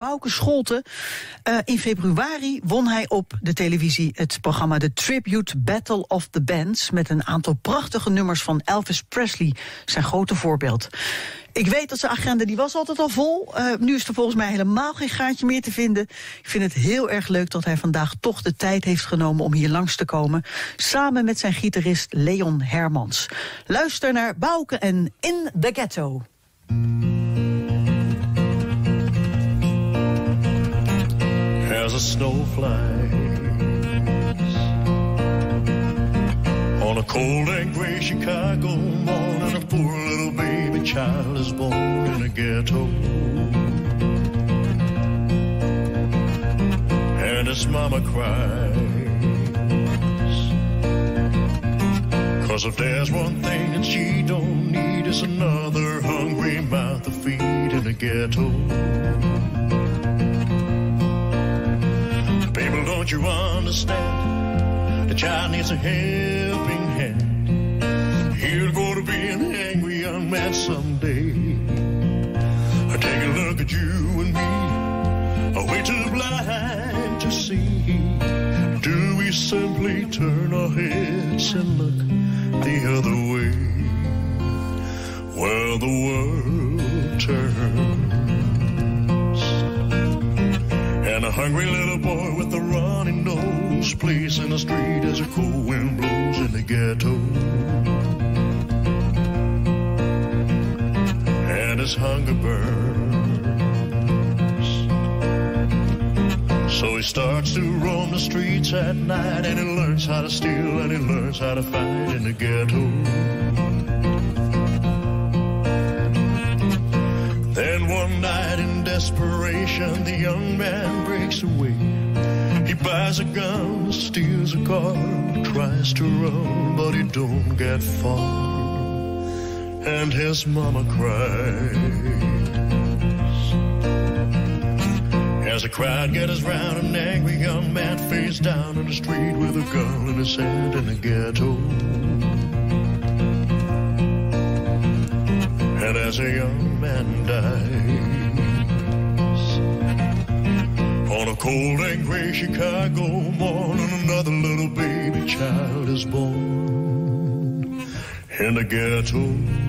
Bouke Scholten. In februari won hij op de televisie het programma The Tribute Battle of the Bands met een aantal prachtige nummers van Elvis Presley, zijn grote voorbeeld. Ik weet dat zijn agenda, die was altijd al vol. Nu is er volgens mij helemaal geen gaatje meer te vinden. Ik vind het heel erg leuk dat hij vandaag toch de tijd heeft genomen om hier langs te komen, samen met zijn gitarist Leon Hermans. Luister naar Bouke en In the Ghetto. As a snowflake on a cold and gray Chicago morning, a poor little baby child is born in a ghetto, and his mama cries, 'cause if there's one thing that she don't need, is another hungry mouth to feed in a ghetto. People, don't you understand? The child needs a helping hand. He'll go to be an angry young man someday. Take a look at you and me. Are we too blind to see? Do we simply turn our heads and look the other way? Well, the world turns, and a hungry little boy with a runny nose plays in the street as a cold wind blows in the ghetto. And his hunger burns, so he starts to roam the streets at night, and he learns how to steal and he learns how to fight in the ghetto. Then one night in desperation, the young man breaks away. He buys a gun, steals a car, tries to run, but he don't get far. And his mama cries as a crowd gathers round an angry young man face down in the street with a gun in his hand in the ghetto. And as a young man dies on a cold and gray Chicago morning, another little baby child is born in the ghetto.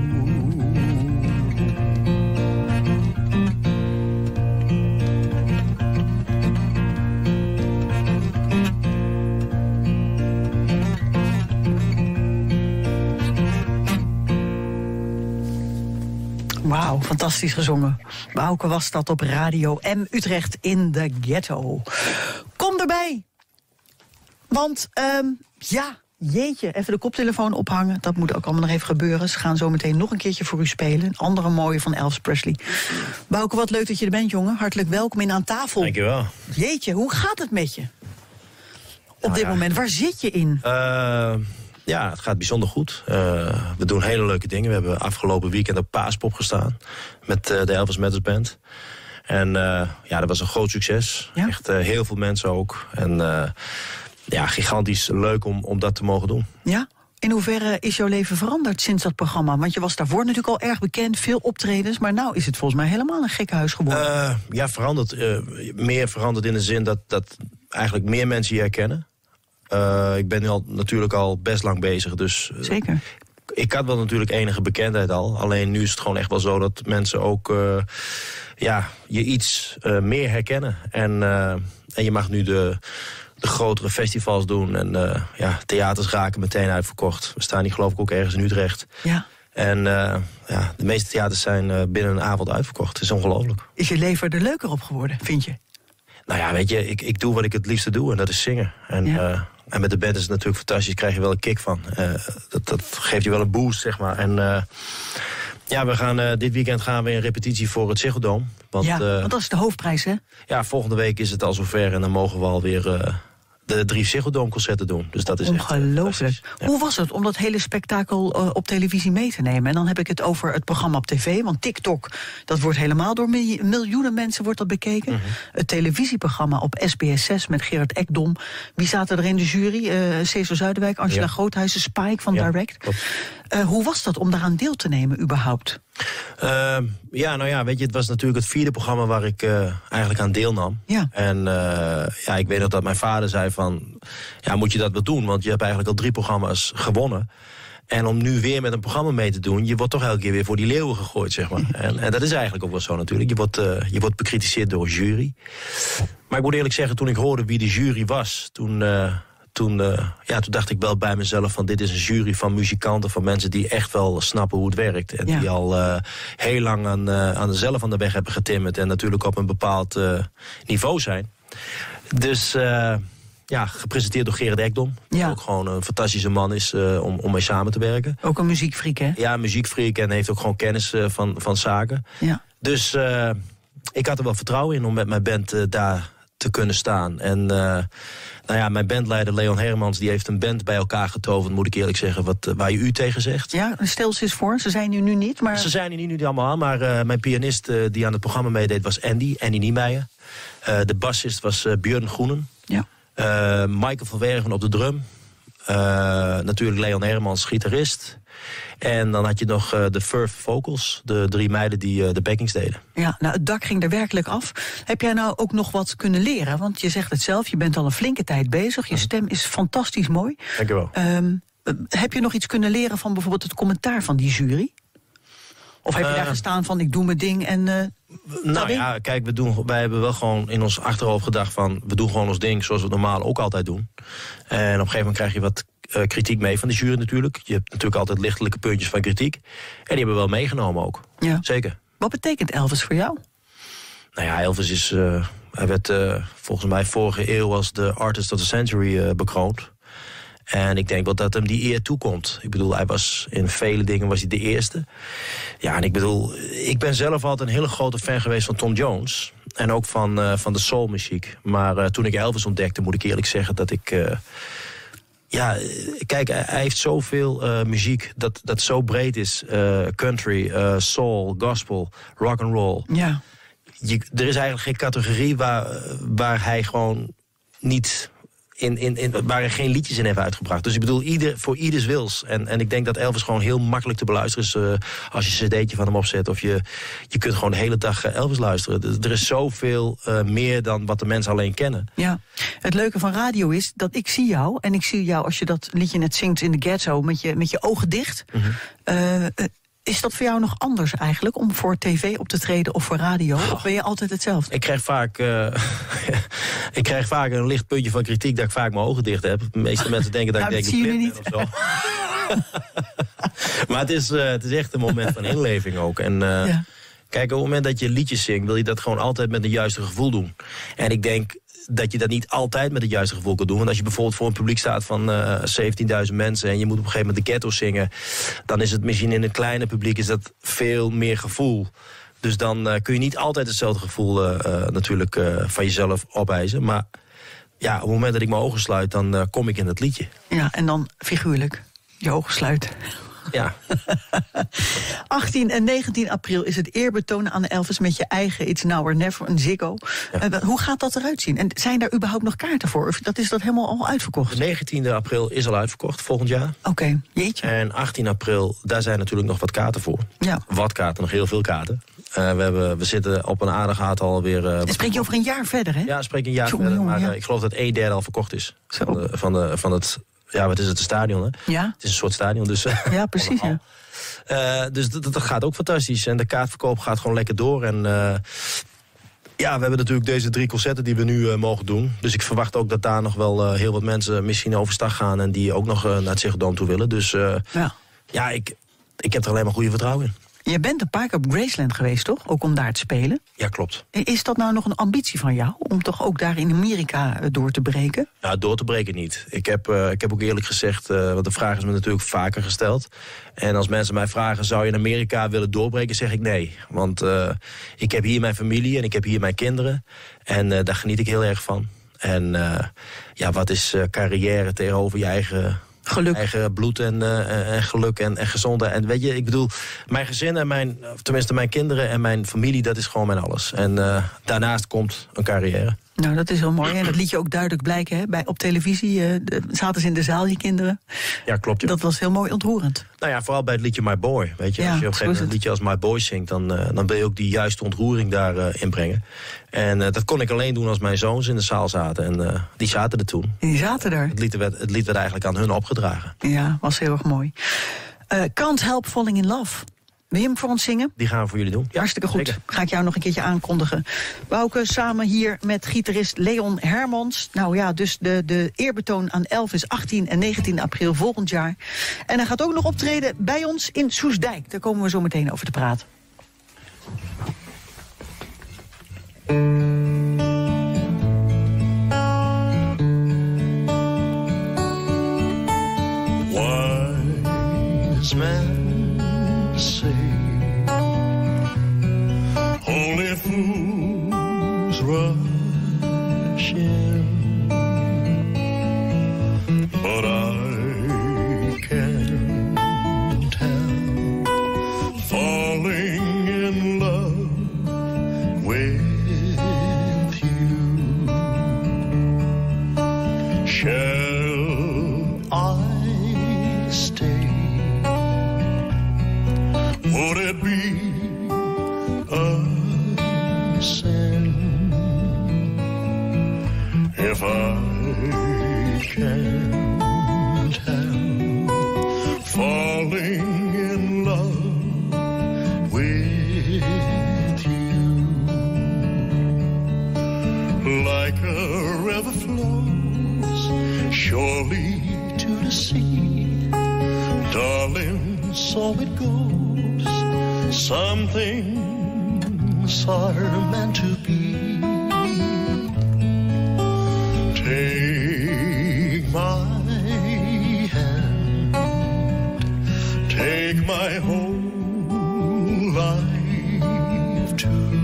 Wauw, fantastisch gezongen. Bouke was dat op Radio M Utrecht in de Ghetto. Kom erbij. Want, jeetje, even de koptelefoon ophangen. Dat moet ook allemaal nog even gebeuren. Ze gaan zo meteen nog een keertje voor u spelen. Een andere mooie van Elvis Presley. Bouke, wat leuk dat je er bent, jongen. Hartelijk welkom in Aan Tafel. Dankjewel. Jeetje, hoe gaat het met je? Op dit moment, waar zit je in? Ja, het gaat bijzonder goed. We doen hele leuke dingen. We hebben afgelopen weekend op Paaspop gestaan met de Elvis Matters Band. En dat was een groot succes. Ja? Echt heel veel mensen ook. En gigantisch leuk om dat te mogen doen. Ja? In hoeverre is jouw leven veranderd sinds dat programma? Want je was daarvoor natuurlijk al erg bekend, veel optredens, maar nou is het volgens mij helemaal een gekkenhuis geworden. Veranderd. Meer veranderd in de zin dat eigenlijk meer mensen je herkennen. Ik ben nu natuurlijk al best lang bezig, dus zeker. Ik had wel natuurlijk enige bekendheid al. Alleen nu is het gewoon echt wel zo dat mensen ook je iets meer herkennen. En je mag nu de grotere festivals doen. En theaters raken meteen uitverkocht. We staan hier geloof ik ook ergens in Utrecht. Ja. En de meeste theaters zijn binnen een avond uitverkocht. Het is ongelooflijk. Is je leven er leuker op geworden, vind je? Nou ja, weet je, ik doe wat ik het liefste doe en dat is zingen. En met de band is het natuurlijk fantastisch, krijg je wel een kick van. Dat geeft je wel een boost, zeg maar. En we gaan dit weekend gaan we in repetitie voor het Ziggo Dome. Want dat is de hoofdprijs, hè? Ja, volgende week is het al zover en dan mogen we alweer de 3 Ziggo Dome concerten doen. Dus dat is ongelooflijk. Ja. Hoe was het om dat hele spektakel op televisie mee te nemen? En dan heb ik het over het programma op tv. Want TikTok, dat wordt helemaal door miljoenen mensen wordt dat bekeken. Het televisieprogramma op SBS6 met Gerard Ekdom. Wie zaten er in de jury? Cesar Zuiderwijk, Angela Groothuizen, Spike van Direct. Hoe was dat om daaraan deel te nemen überhaupt? Weet je, het was natuurlijk het 4e programma waar ik eigenlijk aan deelnam. Ja. En ik weet nog dat mijn vader zei van, moet je dat wel doen? Want je hebt eigenlijk al 3 programma's gewonnen. En om nu weer met een programma mee te doen, je wordt toch elke keer weer voor die leeuwen gegooid, zeg maar. En dat is eigenlijk ook wel zo natuurlijk. Je wordt bekritiseerd door een jury. Maar ik moet eerlijk zeggen, toen ik hoorde wie de jury was, Toen dacht ik wel bij mezelf van, dit is een jury van muzikanten, van mensen die echt wel snappen hoe het werkt. En die al heel lang zelf aan de weg hebben getimmerd en natuurlijk op een bepaald niveau zijn. Dus gepresenteerd door Gerard Ekdom. Die ook gewoon een fantastische man is om mee samen te werken. Ook een muziekfreak, hè? Ja, een muziekfreak en heeft ook gewoon kennis van zaken. Ja. Dus ik had er wel vertrouwen in om met mijn band daar te kunnen staan. En mijn bandleider Leon Hermans, die heeft een band bij elkaar getoverd, moet ik eerlijk zeggen, waar je u tegen zegt. Ja, stel ze eens voor, ze zijn nu niet, maar... Ze zijn nu niet allemaal, maar mijn pianist die aan het programma meedeed was Andy Nijmeijer. De bassist was Björn Groenen. Ja. Michael van Werven op de drum. Natuurlijk Leon Hermans, gitarist. En dan had je nog de Furf Vocals, de 3 meiden die de backings deden. Ja, nou, het dak ging er werkelijk af. Heb jij nou ook nog wat kunnen leren? Want je zegt het zelf, je bent al een flinke tijd bezig. Je stem is fantastisch mooi. Dank je wel. Heb je nog iets kunnen leren van bijvoorbeeld het commentaar van die jury? Of heb je daar gestaan van, ik doe mijn ding en... kijk, wij hebben wel gewoon in ons achterhoofd gedacht van, we doen gewoon ons ding zoals we het normaal ook altijd doen. En op een gegeven moment krijg je wat kritiek mee van de jury natuurlijk. Je hebt natuurlijk altijd lichtelijke puntjes van kritiek. En die hebben we wel meegenomen ook. Ja. Zeker. Wat betekent Elvis voor jou? Nou ja, Elvis is... hij werd volgens mij vorige eeuw als de Artist of the Century bekroond. En ik denk wel dat hem die eer toekomt. Ik bedoel, hij was in vele dingen was hij de eerste. Ja, en ik bedoel, ik ben zelf altijd een hele grote fan geweest van Tom Jones. En ook van de soulmuziek. Maar toen ik Elvis ontdekte, moet ik eerlijk zeggen dat ik... kijk, hij heeft zoveel muziek dat zo breed is. Country, soul, gospel, rock and roll. Ja. Er is eigenlijk geen categorie waar hij gewoon niet... waar hij geen liedjes in heeft uitgebracht. Dus ik bedoel, voor ieders wils. En ik denk dat Elvis gewoon heel makkelijk te beluisteren is... als je een cd'tje van hem opzet. Of je kunt gewoon de hele dag Elvis luisteren. Er is zoveel meer dan wat de mensen alleen kennen. Ja, het leuke van radio is dat ik zie jou... en ik zie jou als je dat liedje net zingt in de Ghetto... met je ogen dicht... Is dat voor jou nog anders eigenlijk, om voor tv op te treden of voor radio? Of ben je altijd hetzelfde? Ik krijg vaak een licht puntje van kritiek dat ik vaak mijn ogen dicht heb. De meeste mensen denken dat ik denk ik blind ben of zo. Maar het is echt een moment van inleving ook. En kijk, op het moment dat je liedjes zingt, wil je dat gewoon altijd met een juiste gevoel doen. En ik denk dat je dat niet altijd met het juiste gevoel kan doen. Want als je bijvoorbeeld voor een publiek staat van 17.000 mensen... en je moet op een gegeven moment de Ghetto zingen... dan is het misschien in een kleine publiek is dat veel meer gevoel. Dus dan kun je niet altijd hetzelfde gevoel natuurlijk van jezelf opeisen. Maar ja, op het moment dat ik mijn ogen sluit, dan kom ik in het liedje. Ja, en dan figuurlijk je ogen sluiten. Ja. 18 en 19 april is het eerbetoon aan Elvis met je eigen It's Now or Never, een Ziggo. Ja. Hoe gaat dat eruit zien? En zijn daar überhaupt nog kaarten voor? Of is dat helemaal al uitverkocht? 19e april is al uitverkocht, volgend jaar. Oké, jeetje. En 18 april, daar zijn natuurlijk nog wat kaarten voor. Ja. Wat kaarten, nog heel veel kaarten. We zitten op een aardig aantal alweer... spreek je over een jaar verder, hè? Ja, spreek een jaar verder. Maar ik geloof dat 1/3 al verkocht is. Van het... Ja, wat is het, een stadion, hè? Ja. Het is een soort stadion, dus... Ja, precies, ja. Dus dat gaat ook fantastisch. En de kaartverkoop gaat gewoon lekker door. En we hebben natuurlijk deze 3 concerten die we nu mogen doen. Dus ik verwacht ook dat daar nog wel heel wat mensen misschien overstag gaan... en die ook nog naar het Ziggo Dome toe willen. Dus ik heb er alleen maar goede vertrouwen in. Je bent een paar keer op Graceland geweest, toch? Ook om daar te spelen. Ja, klopt. Is dat nou nog een ambitie van jou? Om toch ook daar in Amerika door te breken? Ja, door te breken niet. Ik heb ook eerlijk gezegd, want de vraag is me natuurlijk vaker gesteld. En als mensen mij vragen, zou je in Amerika willen doorbreken? Zeg ik nee. Want ik heb hier mijn familie en ik heb hier mijn kinderen. En daar geniet ik heel erg van. En wat is carrière tegenover je eigen... Geluk. Eigen bloed en geluk en gezondheid. En weet je, ik bedoel, mijn gezin en mijn kinderen en mijn familie, dat is gewoon mijn alles. En daarnaast komt een carrière. Nou, dat is heel mooi. En dat liet je ook duidelijk blijken, hè? Op televisie zaten ze in de zaal, je kinderen. Ja, klopt. Ja. Dat was heel mooi ontroerend. Nou ja, vooral bij het liedje My Boy. Weet je, Ja, als je op een gegeven moment een liedje als My Boy zingt, dan wil je ook die juiste ontroering daarin inbrengen. En dat kon ik alleen doen als mijn zoons in de zaal zaten. En die zaten er toen. En die zaten er. Het lied werd eigenlijk aan hun opgedragen. Ja, was heel erg mooi. Can't Help Falling in Love. Wil je hem voor ons zingen? Die gaan we voor jullie doen. Ja, hartstikke goed. Zeker. Ga ik jou nog een keertje aankondigen. Bouke, samen hier met gitarist Leon Hermans. Nou ja, dus de eerbetoon aan Elvis 18 en 19 april volgend jaar. En hij gaat ook nog optreden bij ons in Soestdijk. Daar komen we zo meteen over te praten. Wise men say only fools rush in, but I can't help falling in love with you. Shall I stay? Would it be a sin if I can't help falling in love with you? Like a river flows surely to the sea, darling, so it goes. Some things are meant to be. Take my hand, take my whole life too,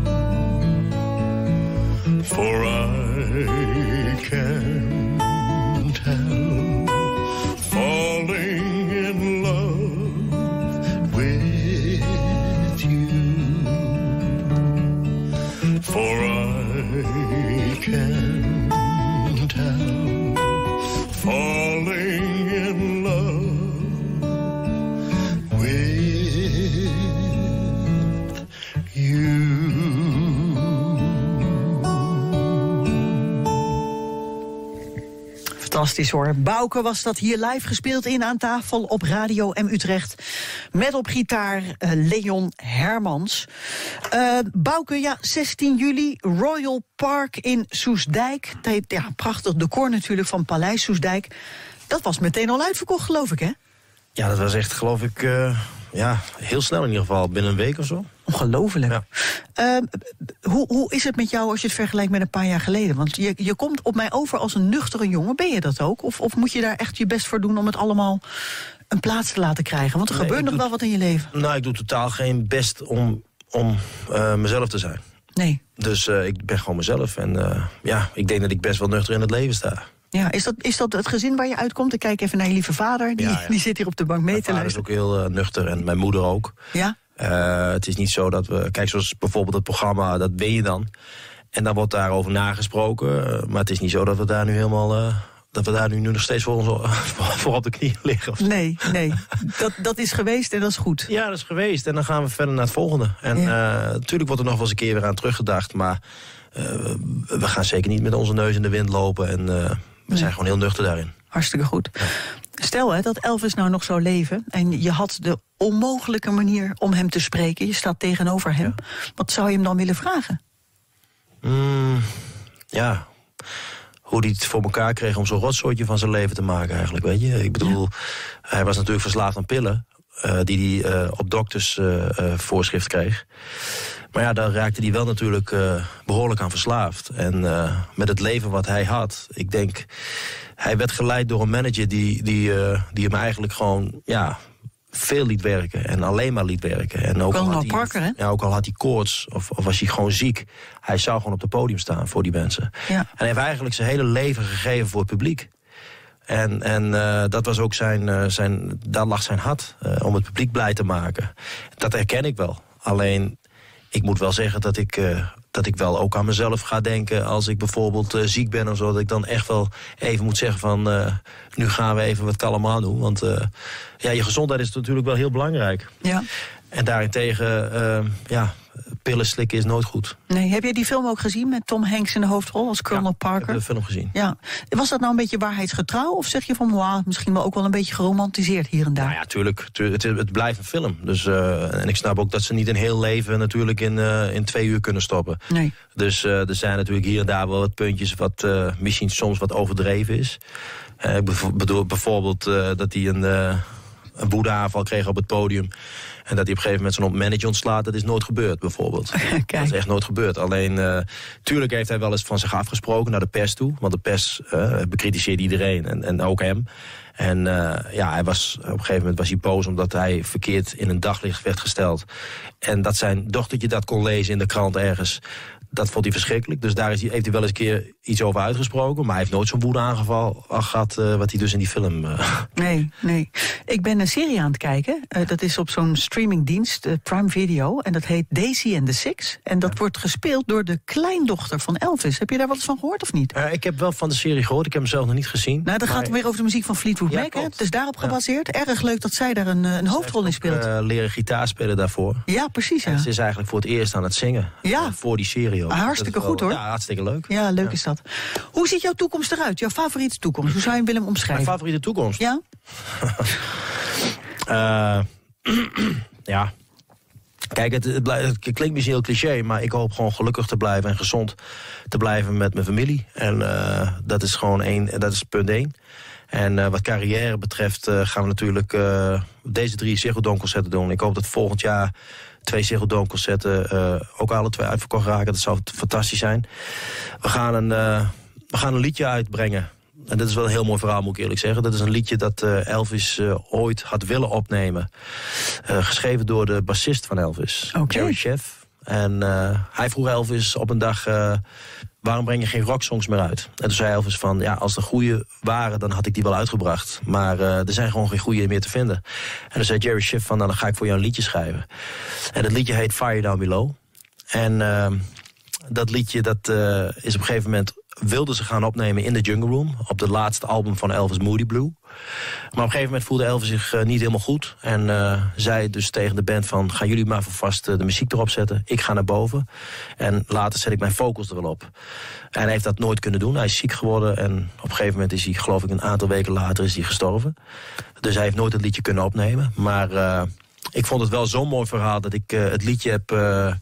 for I can't help falling in love with you, for I can't help falling in love with you. Fantastisch hoor. Bouke was dat hier live gespeeld in aan tafel op Radio M Utrecht. Met op gitaar Leon Hermans. Bouke, ja, 16 juli, Royal Park in Soestdijk. Ja, prachtig decor natuurlijk van Paleis Soestdijk. Dat was meteen al uitverkocht, geloof ik, hè? Ja, dat was echt, geloof ik, heel snel in ieder geval. Binnen een week of zo. Ongelooflijk. Ja. Hoe is het met jou als je het vergelijkt met een paar jaar geleden? Want je komt op mij over als een nuchtere jongen. Ben je dat ook? Of moet je daar echt je best voor doen om het allemaal een plaats te laten krijgen? Want er gebeurt nog wel wat in je leven. Nou, ik doe totaal geen best om mezelf te zijn. Nee. Dus ik ben gewoon mezelf. En ik denk dat ik best wel nuchter in het leven sta. Ja, is dat het gezin waar je uitkomt? Ik kijk even naar je lieve vader. Die zit hier op de bank mee te luisteren. Mijn vader is ook heel nuchter en mijn moeder ook. Ja? Het is niet zo dat we... Kijk, zoals bijvoorbeeld het programma, dat ben je dan. En dan wordt daarover nagesproken. Maar het is niet zo dat we daar nu helemaal... dat we daar nu nog steeds voor op de knieën liggen. Nee. Dat is geweest en dat is goed. Ja, dat is geweest. En dan gaan we verder naar het volgende. En natuurlijk wordt er nog wel eens een keer weer aan teruggedacht. Maar we gaan zeker niet met onze neus in de wind lopen. En we zijn gewoon heel nuchter daarin. Hartstikke goed. Stel dat Elvis nou nog zou leven en je had de onmogelijke manier om hem te spreken. Je staat tegenover hem. Ja. Wat zou je hem dan willen vragen? Hoe hij het voor elkaar kreeg om zo'n rotzootje van zijn leven te maken eigenlijk, weet je. Ik bedoel, hij was natuurlijk verslaafd aan pillen, die hij op dokters voorschrift kreeg. Maar ja, daar raakte hij wel natuurlijk behoorlijk aan verslaafd. En met het leven wat hij had, ik denk... Hij werd geleid door een manager die hem eigenlijk gewoon veel liet werken en alleen maar liet werken. En ook Colonel Parker, hè? Ja, ook al had hij koorts of was hij gewoon ziek, hij zou gewoon op het podium staan voor die mensen. Ja. En hij heeft eigenlijk zijn hele leven gegeven voor het publiek. En dat was ook daar lag zijn hart, om het publiek blij te maken. Dat herken ik wel. Alleen, ik moet wel zeggen dat ik wel ook aan mezelf ga denken als ik bijvoorbeeld ziek ben of zo, dat ik dan echt wel even moet zeggen van nu gaan we even wat kalm aan doen. Want je gezondheid is natuurlijk wel heel belangrijk. Ja. En daarentegen, pillen slikken is nooit goed. Nee, heb jij die film ook gezien met Tom Hanks in de hoofdrol als Colonel Parker? Ik heb de film gezien. Ja. Was dat nou een beetje waarheidsgetrouw? Of zeg je van, wow, misschien wel ook wel een beetje geromantiseerd hier en daar? Nou ja, tuurlijk. Het blijft een film. Dus, en ik snap ook dat ze niet een heel leven natuurlijk in 2 uur kunnen stoppen. Nee. Dus er zijn natuurlijk hier en daar wel wat puntjes wat misschien soms wat overdreven is. Ik bedoel bijvoorbeeld dat hij een woedeaanval kreeg op het podium. En dat hij op een gegeven moment zo'n manager ontslaat, dat is nooit gebeurd, bijvoorbeeld. Kijk. Dat is echt nooit gebeurd. Alleen, tuurlijk heeft hij wel eens van zich afgesproken naar de pers toe. Want de pers bekritiseert iedereen en ook hem. En hij was, op een gegeven moment was hij boos omdat hij verkeerd in een daglicht werd gesteld. En dat zijn dochtertje dat kon lezen in de krant ergens. Dat vond hij verschrikkelijk. Dus daar heeft hij wel eens een keer iets over uitgesproken. Maar hij heeft nooit zo'n woedeaangeval gehad wat hij dus in die film... Nee. Ik ben een serie aan het kijken. Dat is op zo'n streamingdienst, Prime Video. En dat heet Daisy and the Six. En dat wordt gespeeld door de kleindochter van Elvis. Heb je daar wat eens van gehoord of niet? Ik heb wel van de serie gehoord. Ik heb hem zelf nog niet gezien. Nou, dat gaat weer over de muziek van Fleetwood Mac. Hè? Het is daarop gebaseerd. Erg leuk dat zij daar een hoofdrol in speelt. Leren gitaar spelen daarvoor. Ja, precies. Ja. En ze is eigenlijk voor het eerst aan het zingen. Ja. Voor die serie. Hartstikke goed, hoor. Ja, hartstikke leuk. Ja, leuk is dat. Hoe ziet jouw toekomst eruit? Jouw favoriete toekomst? Hoe zou je hem willen omschrijven? Mijn favoriete toekomst? Ja? Ja. Kijk, het klinkt misschien heel cliché, maar ik hoop gewoon gelukkig te blijven en gezond te blijven met mijn familie. En dat is gewoon dat is punt 1. En wat carrière betreft gaan we natuurlijk deze 3 Ziggo Dome concerten doen. Ik hoop dat volgend jaar 2 Ziggo Dome concerten ook alle 2 uitverkocht raken. Dat zou fantastisch zijn. We gaan een liedje uitbrengen. En dat is wel een heel mooi verhaal, moet ik eerlijk zeggen. Dat is een liedje dat Elvis ooit had willen opnemen. Geschreven door de bassist van Elvis, Jerry Scheff. En hij vroeg Elvis op een dag, waarom breng je geen rocksongs meer uit? En toen zei Elvis van, ja, als er goede waren, dan had ik die wel uitgebracht. Maar er zijn gewoon geen goede meer te vinden. En toen zei Jerry Scheff van, nou, dan ga ik voor jou een liedje schrijven. En dat liedje heet Fire Down Below. En dat liedje, dat is op een gegeven moment... wilden ze gaan opnemen in de Jungle Room, op de laatste album van Elvis, Moody Blue. Maar op een gegeven moment voelde Elvis zich niet helemaal goed. En zei dus tegen de band van, gaan jullie maar voor vast de muziek erop zetten. Ik ga naar boven. En later zet ik mijn vocals er wel op. En hij heeft dat nooit kunnen doen. Hij is ziek geworden en op een gegeven moment is hij, geloof ik, een aantal weken later is hij gestorven. Dus hij heeft nooit het liedje kunnen opnemen. Maar ik vond het wel zo'n mooi verhaal dat ik het liedje heb...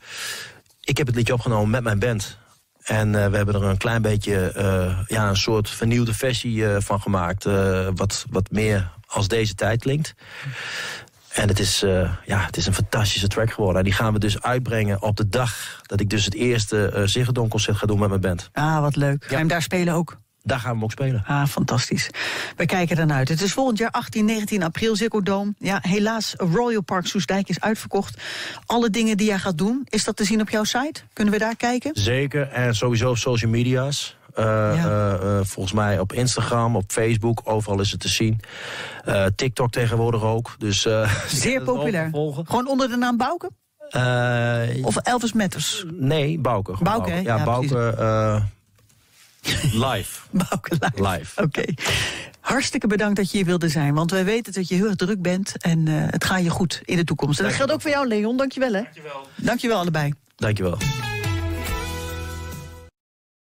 ik heb het liedje opgenomen met mijn band. En we hebben er een klein beetje een soort vernieuwde versie van gemaakt. Wat meer als deze tijd klinkt. En het is een fantastische track geworden. En die gaan we dus uitbrengen op de dag dat ik dus het eerste Ziggo Dome concert ga doen met mijn band. Ah, wat leuk. Ga je hem daar spelen ook? Daar gaan we hem ook spelen. Ah, fantastisch. We kijken ernaar. Het is volgend jaar 18, 19 april, Ziggo Dome. Ja, helaas, Royal Park Soestdijk is uitverkocht. Alle dingen die jij gaat doen, is dat te zien op jouw site? Kunnen we daar kijken? Zeker, en sowieso op social media's. Volgens mij op Instagram, op Facebook, overal is het te zien. TikTok tegenwoordig ook. Dus, zeer populair. Gewoon onder de naam Bouke? Of Elvis Matters? Nee, Bouke. Bouke, hè? Ja, Bouke... Live. Bouke live. Oké. Hartstikke bedankt dat je hier wilde zijn. Want wij weten dat je heel erg druk bent. En het gaat je goed in de toekomst. En dat geldt ook voor jou, Leon. Dankjewel, hè? Dankjewel. Dankjewel allebei. Dankjewel.